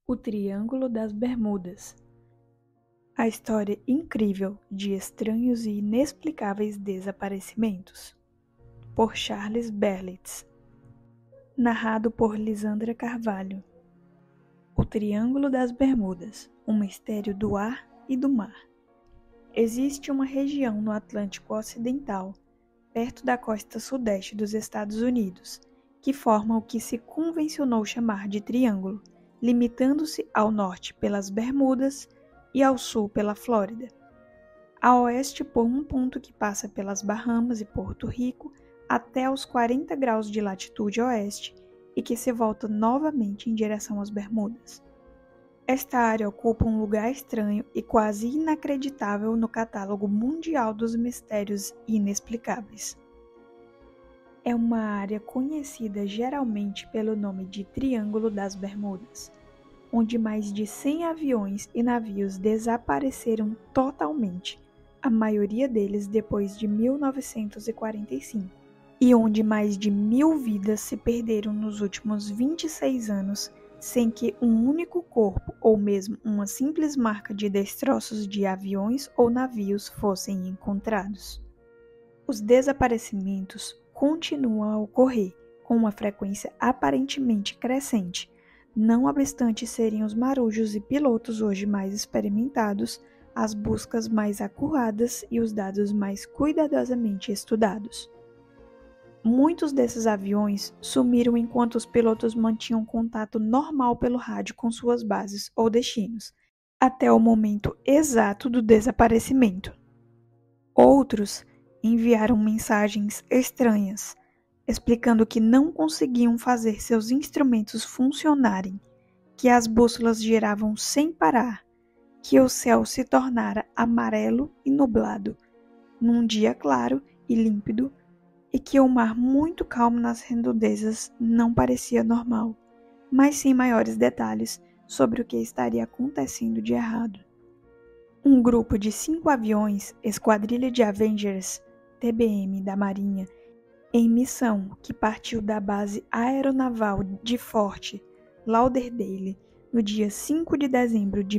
O Triângulo das Bermudas. A história incrível de estranhos e inexplicáveis desaparecimentos. Por Charles Berlitz. Narrado por Lisandra Carvalho. O Triângulo das Bermudas, um mistério do ar e do mar. Existe uma região no Atlântico Ocidental, perto da costa sudeste dos Estados Unidos, que forma o que se convencionou chamar de triângulo, limitando-se ao norte pelas Bermudas e ao sul pela Flórida, a oeste por um ponto que passa pelas Bahamas e Porto Rico até os 40 graus de latitude oeste e que se volta novamente em direção às Bermudas. Esta área ocupa um lugar estranho e quase inacreditável no catálogo mundial dos mistérios inexplicáveis. É uma área conhecida geralmente pelo nome de Triângulo das Bermudas, onde mais de 100 aviões e navios desapareceram totalmente, a maioria deles depois de 1945, e onde mais de 1.000 vidas se perderam nos últimos 26 anos, sem que um único corpo ou mesmo uma simples marca de destroços de aviões ou navios fossem encontrados. Os desaparecimentos continuam a ocorrer com uma frequência aparentemente crescente, não obstante serem os marujos e pilotos hoje mais experimentados, as buscas mais acuradas e os dados mais cuidadosamente estudados. Muitos desses aviões sumiram enquanto os pilotos mantinham contato normal pelo rádio com suas bases ou destinos, até o momento exato do desaparecimento. Outros enviaram mensagens estranhas, explicando que não conseguiam fazer seus instrumentos funcionarem, que as bússolas giravam sem parar, que o céu se tornara amarelo e nublado, num dia claro e límpido, e que o mar muito calmo nas redondezas não parecia normal, mas sem maiores detalhes sobre o que estaria acontecendo de errado. Um grupo de 5 aviões, Esquadrilha de Avengers, TBM da Marinha, em missão que partiu da base aeronaval de Fort Lauderdale no dia 5 de dezembro de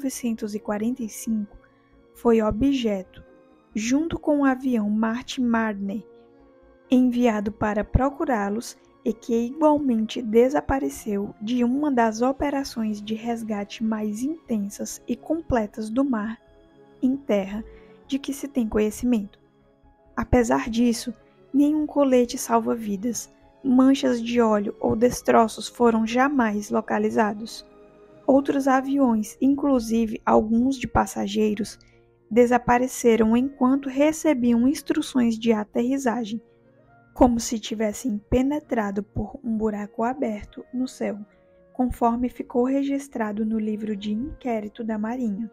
1945, foi objeto, junto com o avião Martin Marner, enviado para procurá-los e que igualmente desapareceu de uma das operações de resgate mais intensas e completas do mar em terra de que se tem conhecimento. Apesar disso, nenhum colete salva-vidas, manchas de óleo ou destroços foram jamais localizados. Outros aviões, inclusive alguns de passageiros, desapareceram enquanto recebiam instruções de aterrissagem, como se tivessem penetrado por um buraco aberto no céu, conforme ficou registrado no livro de inquérito da Marinha.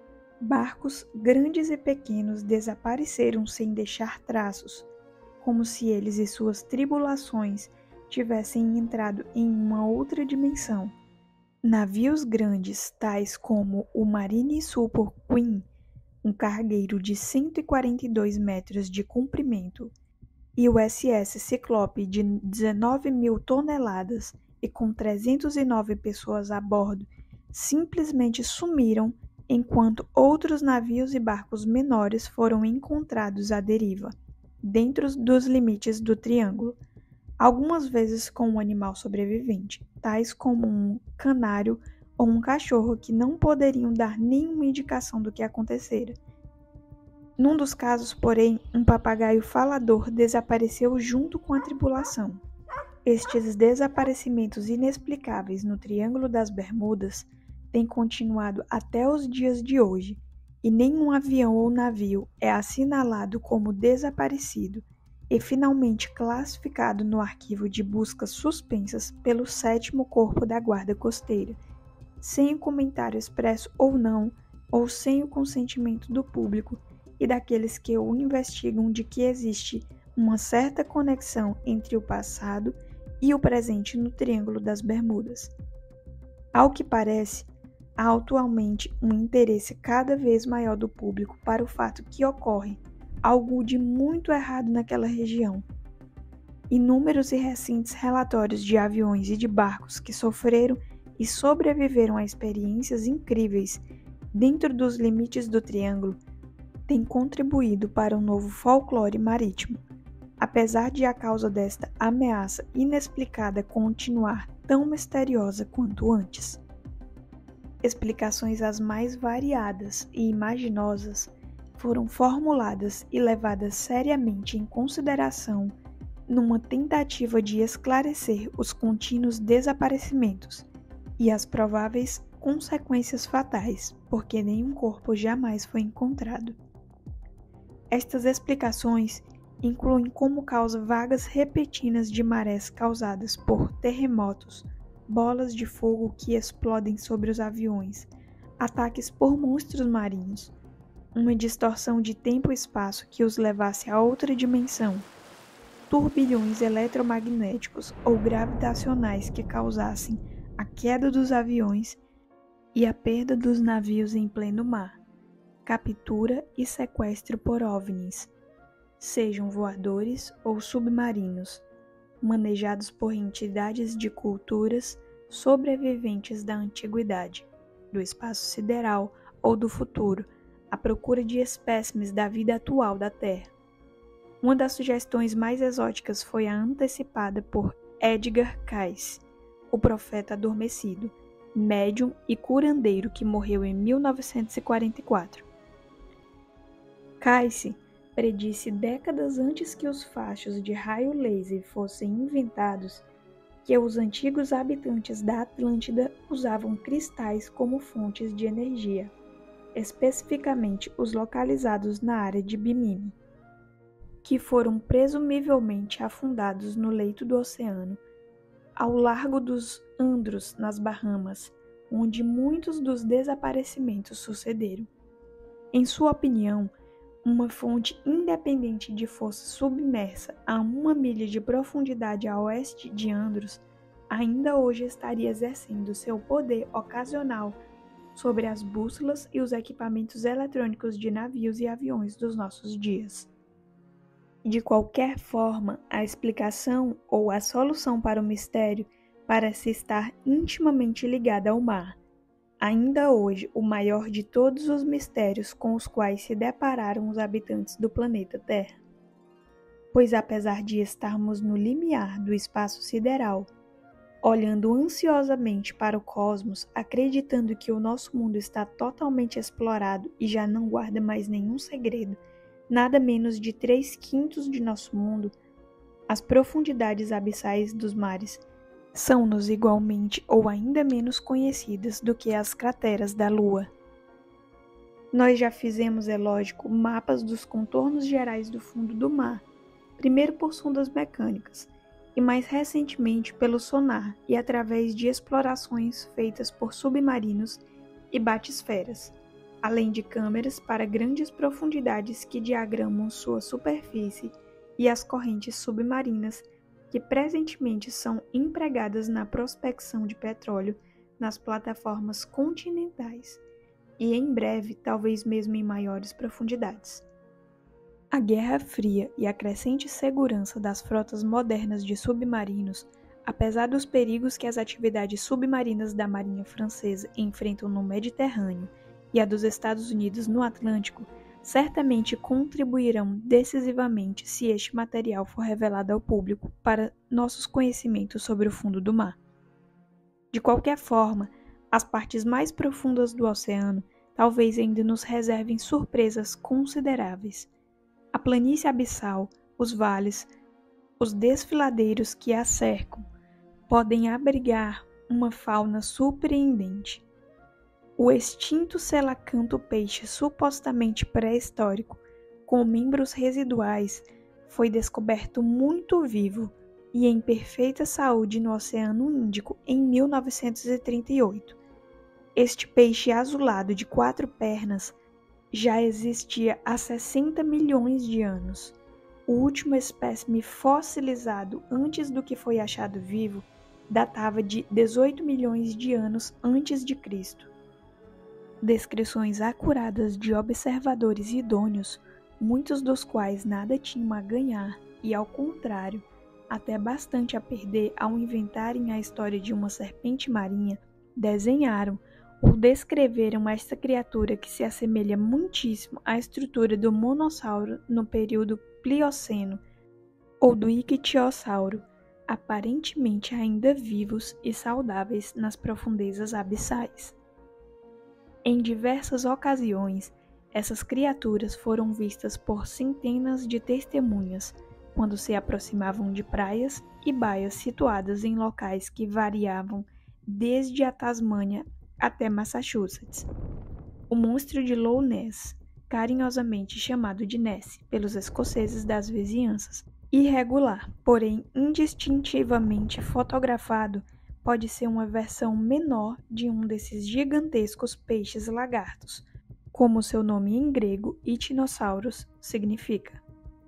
Barcos grandes e pequenos desapareceram sem deixar traços, como se eles e suas tribulações tivessem entrado em uma outra dimensão. Navios grandes, tais como o Marine Super Queen, um cargueiro de 142 metros de comprimento, e o SS Ciclope de 19.000 toneladas e com 309 pessoas a bordo, simplesmente sumiram, enquanto outros navios e barcos menores foram encontrados à deriva, dentro dos limites do triângulo, algumas vezes com um animal sobrevivente, tais como um canário ou um cachorro que não poderiam dar nenhuma indicação do que acontecera. Num dos casos, porém, um papagaio falador desapareceu junto com a tripulação. Estes desaparecimentos inexplicáveis no Triângulo das Bermudas têm continuado até os dias de hoje, e nenhum avião ou navio é assinalado como desaparecido e finalmente classificado no arquivo de buscas suspensas pelo 7º Corpo da Guarda Costeira, sem o comentário expresso ou não, ou sem o consentimento do público e daqueles que o investigam de que existe uma certa conexão entre o passado e o presente no Triângulo das Bermudas. Ao que parece, há atualmente um interesse cada vez maior do público para o fato que ocorre algo de muito errado naquela região. Inúmeros e recentes relatórios de aviões e de barcos que sofreram e sobreviveram a experiências incríveis dentro dos limites do Triângulo têm contribuído para um novo folclore marítimo. Apesar de a causa desta ameaça inexplicada continuar tão misteriosa quanto antes. Explicações as mais variadas e imaginosas foram formuladas e levadas seriamente em consideração numa tentativa de esclarecer os contínuos desaparecimentos e as prováveis consequências fatais, porque nenhum corpo jamais foi encontrado. Estas explicações incluem como causa vagas repentinas de marés causadas por terremotos, bolas de fogo que explodem sobre os aviões, ataques por monstros marinhos, uma distorção de tempo e espaço que os levasse a outra dimensão, turbilhões eletromagnéticos ou gravitacionais que causassem a queda dos aviões e a perda dos navios em pleno mar, captura e sequestro por OVNIs, sejam voadores ou submarinos, manejados por entidades de culturas sobreviventes da antiguidade, do espaço sideral ou do futuro, à procura de espécimes da vida atual da Terra. Uma das sugestões mais exóticas foi a antecipada por Edgar Cayce, o profeta adormecido, médium e curandeiro que morreu em 1944. Cayce predisse décadas antes que os fachos de raio laser fossem inventados que os antigos habitantes da Atlântida usavam cristais como fontes de energia, especificamente os localizados na área de Bimini, que foram presumivelmente afundados no leito do oceano, ao largo dos Andros, nas Bahamas, onde muitos dos desaparecimentos sucederam. Em sua opinião, uma fonte independente de força submersa a 1 milha de profundidade a oeste de Andros ainda hoje estaria exercendo seu poder ocasional sobre as bússolas e os equipamentos eletrônicos de navios e aviões dos nossos dias. De qualquer forma, a explicação ou a solução para o mistério parece estar intimamente ligada ao mar. Ainda hoje, o maior de todos os mistérios com os quais se depararam os habitantes do planeta Terra. Pois apesar de estarmos no limiar do espaço sideral, olhando ansiosamente para o cosmos, acreditando que o nosso mundo está totalmente explorado e já não guarda mais nenhum segredo, nada menos de 3/5 de nosso mundo, as profundidades abissais dos mares são-nos igualmente ou ainda menos conhecidas do que as crateras da Lua. Nós já fizemos, é lógico, mapas dos contornos gerais do fundo do mar, primeiro por sondas mecânicas, e mais recentemente pelo sonar e através de explorações feitas por submarinos e batisferas, além de câmeras para grandes profundidades que diagramam sua superfície e as correntes submarinas que presentemente são empregadas na prospecção de petróleo nas plataformas continentais e em breve talvez mesmo em maiores profundidades. A Guerra Fria e a crescente segurança das frotas modernas de submarinos, apesar dos perigos que as atividades submarinas da Marinha Francesa enfrentam no Mediterrâneo e a dos Estados Unidos no Atlântico, certamente contribuirão decisivamente se este material for revelado ao público para nossos conhecimentos sobre o fundo do mar. De qualquer forma, as partes mais profundas do oceano talvez ainda nos reservem surpresas consideráveis. A planície abissal, os vales, os desfiladeiros que a cercam, podem abrigar uma fauna surpreendente. O extinto selacanto-peixe supostamente pré-histórico, com membros residuais, foi descoberto muito vivo e em perfeita saúde no Oceano Índico em 1938. Este peixe azulado de 4 pernas já existia há 60 milhões de anos. O último espécime fossilizado antes do que foi achado vivo datava de 18 milhões de anos antes de Cristo. Descrições acuradas de observadores idôneos, muitos dos quais nada tinham a ganhar e, ao contrário, até bastante a perder ao inventarem a história de uma serpente marinha, desenharam ou descreveram esta criatura que se assemelha muitíssimo à estrutura do monossauro no período Plioceno ou do ictiosauro, aparentemente ainda vivos e saudáveis nas profundezas abissais. Em diversas ocasiões, essas criaturas foram vistas por centenas de testemunhas quando se aproximavam de praias e baias situadas em locais que variavam desde a Tasmânia até Massachusetts. O monstro de Loch Ness, carinhosamente chamado de Nessie pelos escoceses das vizinhanças, irregular, porém indistintivamente fotografado, pode ser uma versão menor de um desses gigantescos peixes lagartos, como seu nome em grego, Ichthyosaurus, significa.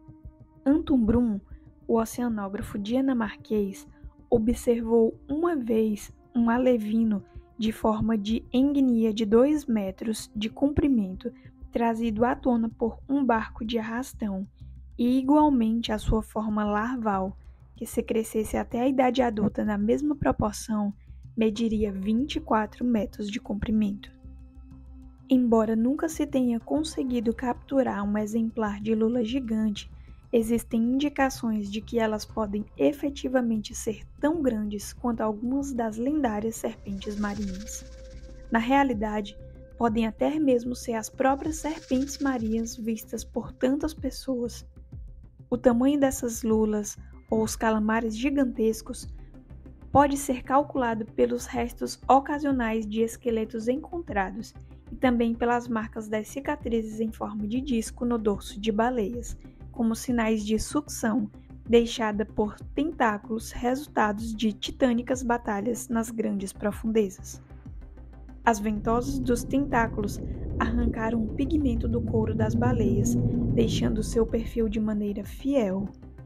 Anton Brumm, o oceanógrafo dinamarquês, observou uma vez um alevino de forma de enguia de 2 metros de comprimento, trazido à tona por um barco de arrastão, e igualmente a sua forma larval, que se crescesse até a idade adulta na mesma proporção, mediria 24 metros de comprimento. Embora nunca se tenha conseguido capturar um exemplar de lula gigante, existem indicações de que elas podem efetivamente ser tão grandes quanto algumas das lendárias serpentes marinhas. Na realidade, podem até mesmo ser as próprias serpentes marinhas vistas por tantas pessoas. O tamanho dessas lulas, ou os calamares gigantescos, pode ser calculado pelos restos ocasionais de esqueletos encontrados e também pelas marcas das cicatrizes em forma de disco no dorso de baleias, como sinais de sucção deixada por tentáculos resultados de titânicas batalhas nas grandes profundezas. As ventosas dos tentáculos arrancaram o pigmento do couro das baleias, deixando seu perfil de maneira fiel.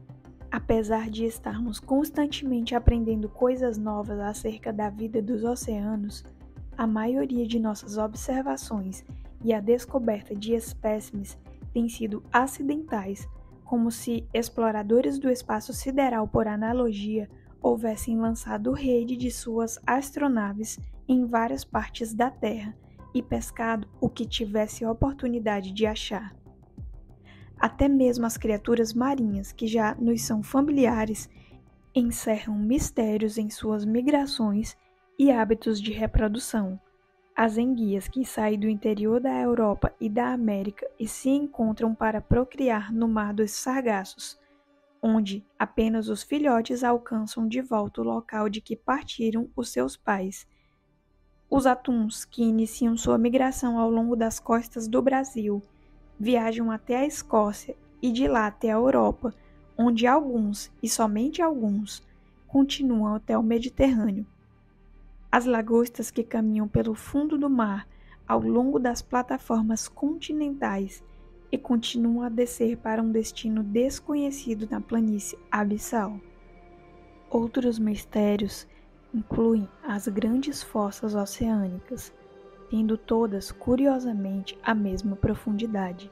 Apesar de estarmos constantemente aprendendo coisas novas acerca da vida dos oceanos, a maioria de nossas observações e a descoberta de espécimes têm sido acidentais, como se exploradores do espaço sideral, por analogia, houvessem lançado rede de suas astronaves em várias partes da Terra e pescado o que tivesse oportunidade de achar. Até mesmo as criaturas marinhas, que já nos são familiares, encerram mistérios em suas migrações e hábitos de reprodução. As enguias que saem do interior da Europa e da América e se encontram para procriar no Mar dos Sargassos, onde apenas os filhotes alcançam de volta o local de que partiram os seus pais. Os atuns, que iniciam sua migração ao longo das costas do Brasil, viajam até a Escócia e de lá até a Europa, onde alguns, e somente alguns, continuam até o Mediterrâneo. As lagostas que caminham pelo fundo do mar ao longo das plataformas continentais e continuam a descer para um destino desconhecido na planície abissal. Outros mistérios incluem as grandes fossas oceânicas, tendo todas, curiosamente, a mesma profundidade.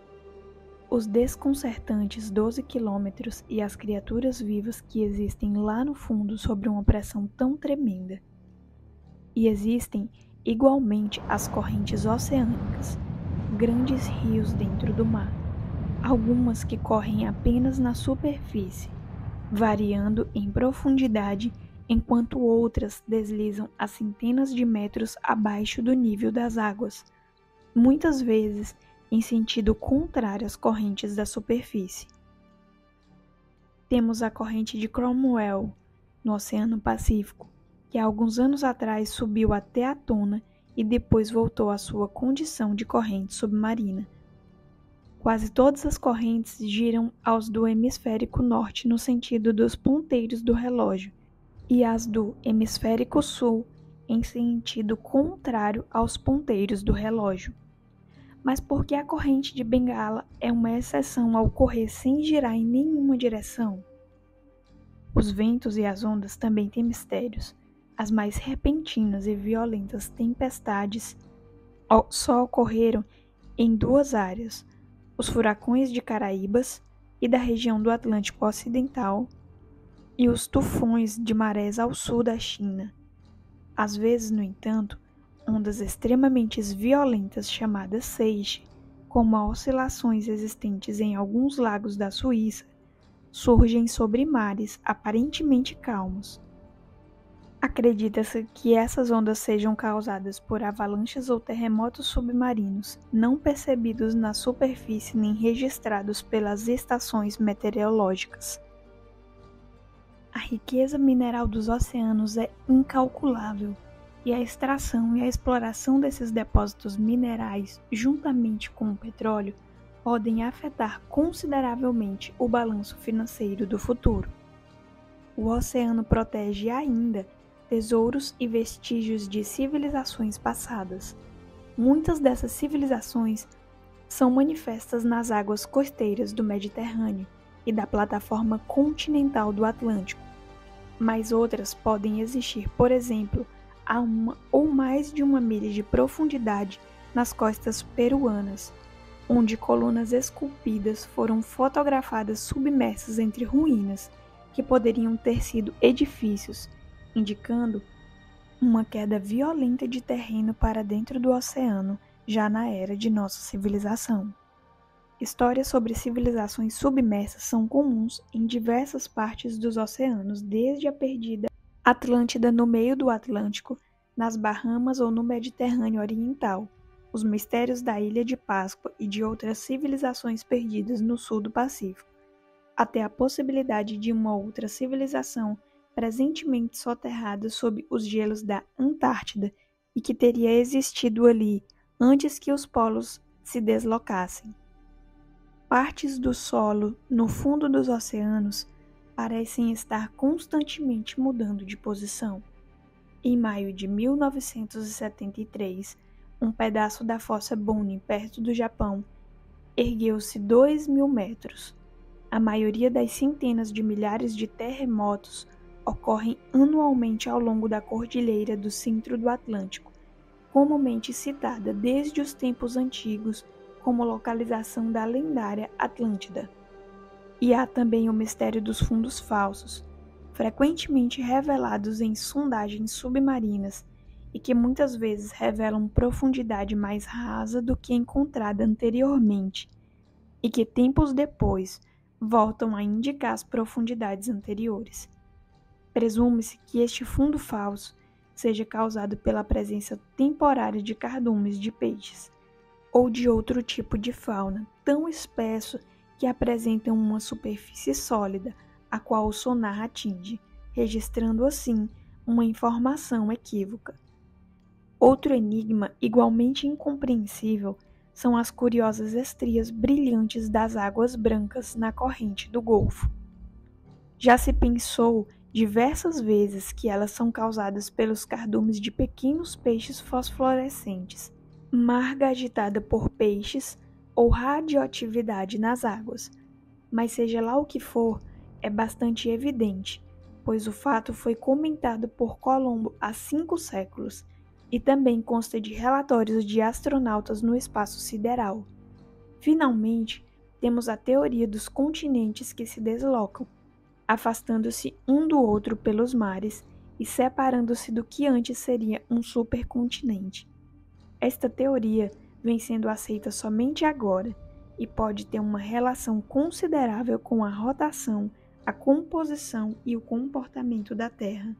Os desconcertantes 12 quilômetros e as criaturas vivas que existem lá no fundo sob uma pressão tão tremenda. E existem, igualmente, as correntes oceânicas, grandes rios dentro do mar, algumas que correm apenas na superfície, variando em profundidade, enquanto outras deslizam a centenas de metros abaixo do nível das águas, muitas vezes em sentido contrário às correntes da superfície. Temos a corrente de Cromwell, no Oceano Pacífico, que há alguns anos atrás subiu até a tona e depois voltou à sua condição de corrente submarina. Quase todas as correntes giram aos do hemisférico norte no sentido dos ponteiros do relógio, e as do hemisférico sul em sentido contrário aos ponteiros do relógio. Mas por que a corrente de Bengala é uma exceção ao correr sem girar em nenhuma direção? Os ventos e as ondas também têm mistérios. As mais repentinas e violentas tempestades só ocorreram em 2 áreas, os furacões de Caraíbas e da região do Atlântico Ocidental e os tufões de marés ao sul da China. Às vezes, no entanto, ondas extremamente violentas chamadas seiche, como as oscilações existentes em alguns lagos da Suíça, surgem sobre mares aparentemente calmos. Acredita-se que essas ondas sejam causadas por avalanches ou terremotos submarinos, não percebidos na superfície nem registrados pelas estações meteorológicas. A riqueza mineral dos oceanos é incalculável, e a extração e a exploração desses depósitos minerais, juntamente com o petróleo, podem afetar consideravelmente o balanço financeiro do futuro. O oceano protege ainda tesouros e vestígios de civilizações passadas. Muitas dessas civilizações são manifestas nas águas costeiras do Mediterrâneo e da plataforma continental do Atlântico, mas outras podem existir, por exemplo, a 1 ou mais de 1 milha de profundidade nas costas peruanas, onde colunas esculpidas foram fotografadas submersas entre ruínas que poderiam ter sido edifícios, indicando uma queda violenta de terreno para dentro do oceano já na era de nossa civilização. Histórias sobre civilizações submersas são comuns em diversas partes dos oceanos, desde a perdida Atlântida no meio do Atlântico, nas Bahamas ou no Mediterrâneo Oriental, os mistérios da Ilha de Páscoa e de outras civilizações perdidas no sul do Pacífico, até a possibilidade de uma outra civilização presentemente soterrada sob os gelos da Antártida e que teria existido ali antes que os polos se deslocassem. Partes do solo no fundo dos oceanos parecem estar constantemente mudando de posição. Em maio de 1973, um pedaço da fossa Bonin, perto do Japão, ergueu-se 2.000 metros. A maioria das centenas de milhares de terremotos ocorrem anualmente ao longo da Cordilheira do Centro do Atlântico, comumente citada desde os tempos antigos como localização da lendária Atlântida. E há também o mistério dos fundos falsos, frequentemente revelados em sondagens submarinas e que muitas vezes revelam profundidade mais rasa do que encontrada anteriormente e que tempos depois voltam a indicar as profundidades anteriores. Presume-se que este fundo falso seja causado pela presença temporária de cardumes de peixes ou de outro tipo de fauna tão espesso que apresentam uma superfície sólida, a qual o sonar atinge, registrando assim uma informação equívoca. Outro enigma igualmente incompreensível são as curiosas estrias brilhantes das águas brancas na corrente do Golfo. Já se pensou diversas vezes que elas são causadas pelos cardumes de pequenos peixes fosforescentes, marga agitada por peixes ou radioatividade nas águas, mas seja lá o que for, é bastante evidente, pois o fato foi comentado por Colombo há 5 séculos e também consta de relatórios de astronautas no espaço sideral. Finalmente, temos a teoria dos continentes que se deslocam, afastando-se um do outro pelos mares e separando-se do que antes seria um supercontinente. Esta teoria vem sendo aceita somente agora e pode ter uma relação considerável com a rotação, a composição e o comportamento da Terra.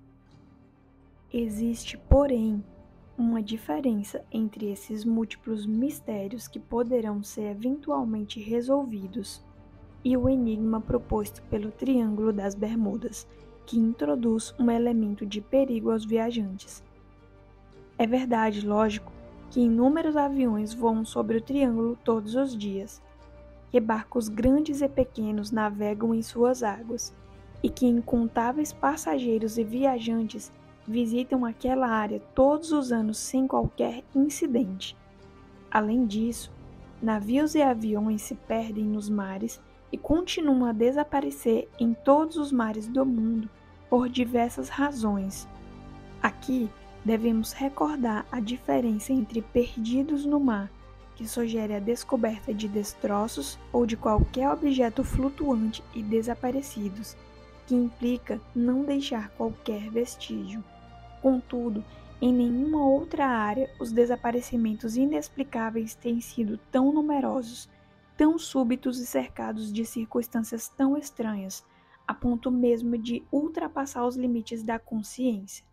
Existe, porém, uma diferença entre esses múltiplos mistérios que poderão ser eventualmente resolvidos e o enigma proposto pelo Triângulo das Bermudas, que introduz um elemento de perigo aos viajantes. É verdade, lógico, que inúmeros aviões voam sobre o Triângulo todos os dias, que barcos grandes e pequenos navegam em suas águas e que incontáveis passageiros e viajantes visitam aquela área todos os anos sem qualquer incidente. Além disso, navios e aviões se perdem nos mares e continuam a desaparecer em todos os mares do mundo por diversas razões. Aqui, devemos recordar a diferença entre perdidos no mar, que sugere a descoberta de destroços ou de qualquer objeto flutuante, e desaparecidos, que implica não deixar qualquer vestígio. Contudo, Em nenhuma outra área os desaparecimentos inexplicáveis têm sido tão numerosos, tão súbitos e cercados de circunstâncias tão estranhas, a ponto mesmo de ultrapassar os limites da consciência.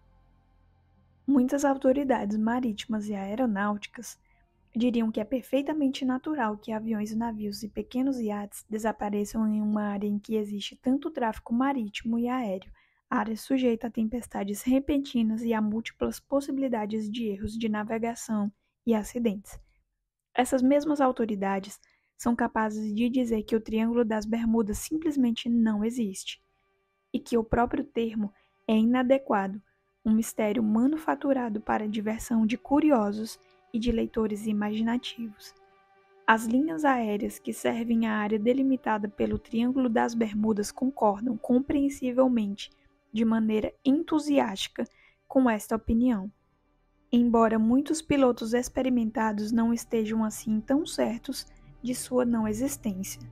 Muitas autoridades marítimas e aeronáuticas diriam que é perfeitamente natural que aviões, navios e pequenos iates desapareçam em uma área em que existe tanto tráfego marítimo e aéreo, área sujeita a tempestades repentinas e a múltiplas possibilidades de erros de navegação e acidentes. Essas mesmas autoridades são capazes de dizer que o Triângulo das Bermudas simplesmente não existe, e que o próprio termo é inadequado, um mistério manufaturado para a diversão de curiosos e de leitores imaginativos. As linhas aéreas que servem a área delimitada pelo Triângulo das Bermudas concordam compreensivelmente, de maneira entusiástica, com esta opinião, embora muitos pilotos experimentados não estejam assim tão certos de sua não existência.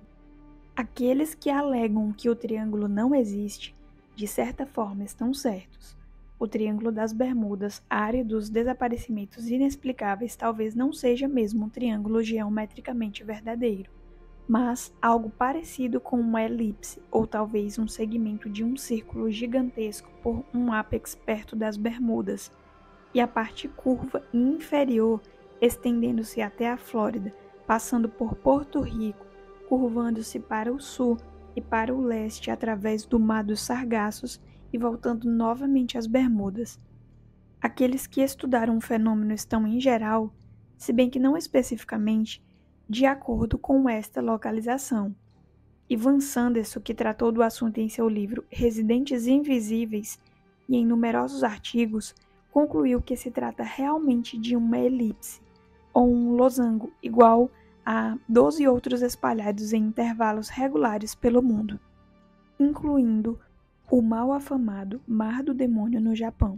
Aqueles que alegam que o triângulo não existe, de certa forma estão certos. O Triângulo das Bermudas, a área dos desaparecimentos inexplicáveis, talvez não seja mesmo um triângulo geometricamente verdadeiro, mas algo parecido com uma elipse ou talvez um segmento de um círculo gigantesco por um ápex perto das Bermudas, e a parte curva e inferior estendendo-se até a Flórida, passando por Porto Rico, curvando-se para o sul e para o leste através do Mar dos Sargassos e voltando novamente às Bermudas. Aqueles que estudaram o fenômeno estão, em geral, se bem que não especificamente, de acordo com esta localização. Ivan Sanderson, que tratou do assunto em seu livro Residentes Invisíveis e em numerosos artigos, concluiu que se trata realmente de uma elipse, ou um losango, igual a 12 outros espalhados em intervalos regulares pelo mundo, incluindo o mal afamado Mar do Demônio no Japão.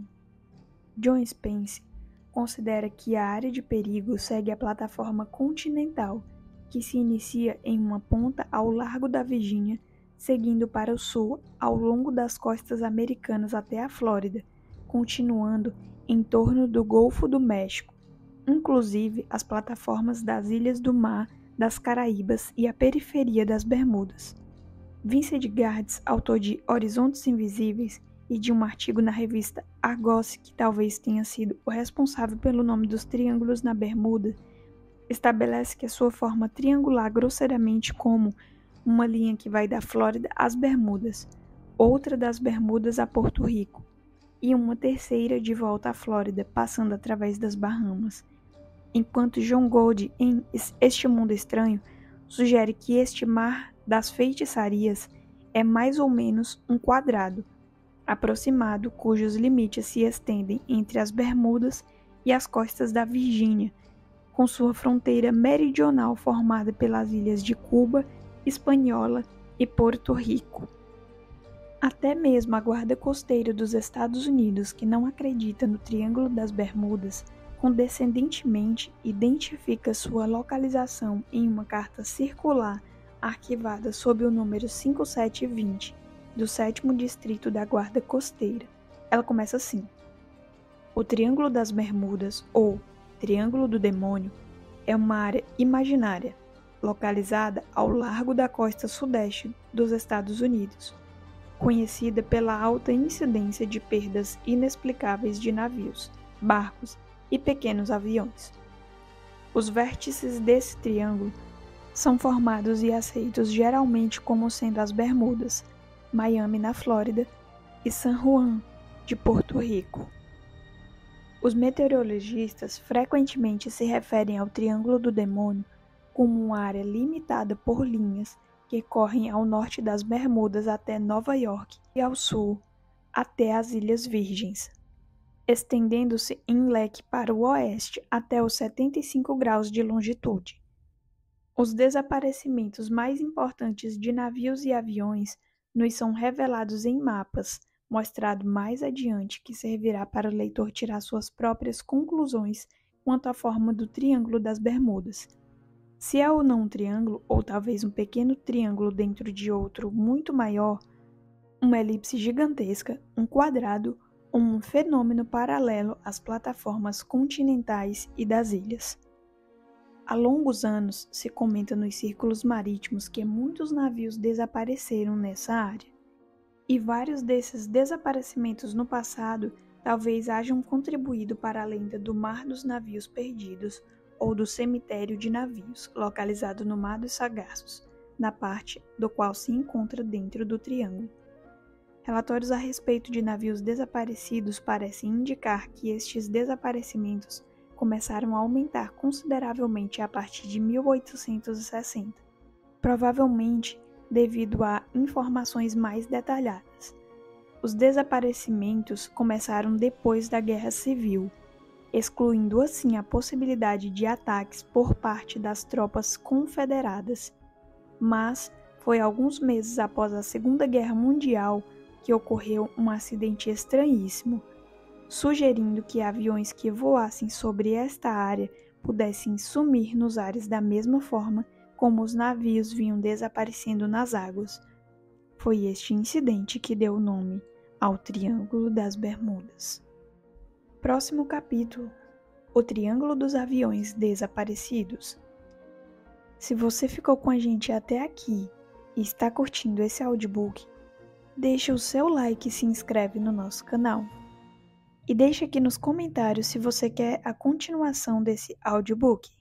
John Spence considera que a área de perigo segue a plataforma continental, que se inicia em uma ponta ao largo da Virgínia, seguindo para o sul ao longo das costas americanas até a Flórida, continuando em torno do Golfo do México, inclusive as plataformas das Ilhas do Mar, das Caraíbas e a periferia das Bermudas. Vincent Gardes, autor de Horizontes Invisíveis e de um artigo na revista Argos, que talvez tenha sido o responsável pelo nome dos triângulos na Bermuda, estabelece que a sua forma triangular grosseiramente como uma linha que vai da Flórida às Bermudas, outra das Bermudas a Porto Rico, e uma terceira de volta à Flórida, passando através das Bahamas. Enquanto John Gould, em Este Mundo Estranho, sugere que este mar das feitiçarias é mais ou menos um quadrado aproximado cujos limites se estendem entre as Bermudas e as costas da Virgínia, com sua fronteira meridional formada pelas ilhas de Cuba, Hispaniola e Porto Rico. Até mesmo a Guarda Costeira dos Estados Unidos, que não acredita no Triângulo das Bermudas, condescendentemente identifica sua localização em uma carta circular arquivada sob o número 5720 do 7º Distrito da Guarda Costeira. Ela começa assim: o Triângulo das Bermudas, ou Triângulo do Demônio, é uma área imaginária, localizada ao largo da costa sudeste dos Estados Unidos, conhecida pela alta incidência de perdas inexplicáveis de navios, barcos e pequenos aviões. Os vértices desse triângulo são formados e aceitos geralmente como sendo as Bermudas, Miami na Flórida e San Juan de Porto Rico. Os meteorologistas frequentemente se referem ao Triângulo do Demônio como uma área limitada por linhas que correm ao norte das Bermudas até Nova York e ao sul até as Ilhas Virgens, estendendo-se em leque para o oeste até os 75 graus de longitude. Os desaparecimentos mais importantes de navios e aviões nos são revelados em mapas, mostrado mais adiante, que servirá para o leitor tirar suas próprias conclusões quanto à forma do Triângulo das Bermudas. Se é ou não um triângulo, ou talvez um pequeno triângulo dentro de outro muito maior, uma elipse gigantesca, um quadrado um fenômeno paralelo às plataformas continentais e das ilhas. Há longos anos se comenta nos círculos marítimos que muitos navios desapareceram nessa área, e vários desses desaparecimentos no passado talvez hajam contribuído para a lenda do Mar dos Navios Perdidos ou do Cemitério de Navios, localizado no Mar dos Sargassos, na parte do qual se encontra dentro do Triângulo. Relatórios a respeito de navios desaparecidos parecem indicar que estes desaparecimentos começaram a aumentar consideravelmente a partir de 1860, provavelmente devido a informações mais detalhadas. Os desaparecimentos começaram depois da Guerra Civil, excluindo assim a possibilidade de ataques por parte das tropas confederadas. Mas foi alguns meses após a Segunda Guerra Mundial que ocorreu um acidente estranhíssimo, sugerindo que aviões que voassem sobre esta área pudessem sumir nos ares da mesma forma como os navios vinham desaparecendo nas águas. Foi este incidente que deu o nome ao Triângulo das Bermudas. Próximo capítulo: o Triângulo dos Aviões Desaparecidos. Se você ficou com a gente até aqui e está curtindo esse audiobook, deixa o seu like e se inscreve no nosso canal. E deixa aqui nos comentários se você quer a continuação desse audiobook.